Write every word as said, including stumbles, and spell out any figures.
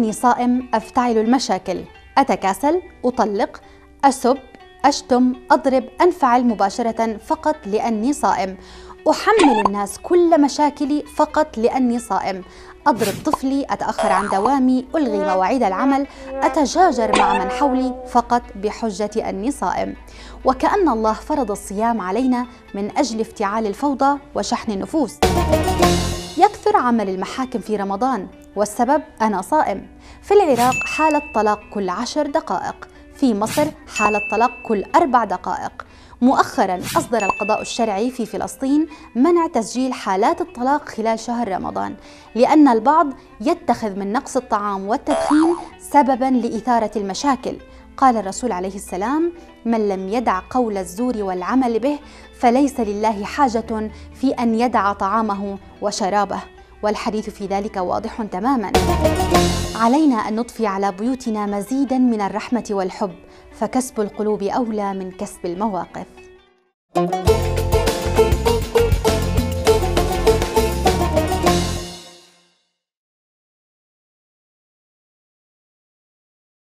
لأنني صائم أفتعل المشاكل، أتكاسل، أطلق، أسب، أشتم، أضرب، أنفعل مباشرة فقط لأني صائم، أحمل الناس كل مشاكلي فقط لأني صائم، أضرب طفلي، أتأخر عن دوامي، ألغي مواعيد العمل، أتجاجر مع من حولي فقط بحجة أني صائم. وكأن الله فرض الصيام علينا من أجل افتعال الفوضى وشحن النفوس. يكثر عمل المحاكم في رمضان والسبب أنا صائم. في العراق حالة طلاق كل عشر دقائق، في مصر حالة طلاق كل أربع دقائق. مؤخراً أصدر القضاء الشرعي في فلسطين منع تسجيل حالات الطلاق خلال شهر رمضان، لأن البعض يتخذ من نقص الطعام والتدخين سبباً لإثارة المشاكل. قال الرسول عليه السلام: من لم يدع قول الزور والعمل به فليس لله حاجة في أن يدع طعامه وشرابه، والحديث في ذلك واضح تماما. علينا أن نضفي على بيوتنا مزيدا من الرحمة والحب، فكسب القلوب أولى من كسب المواقف.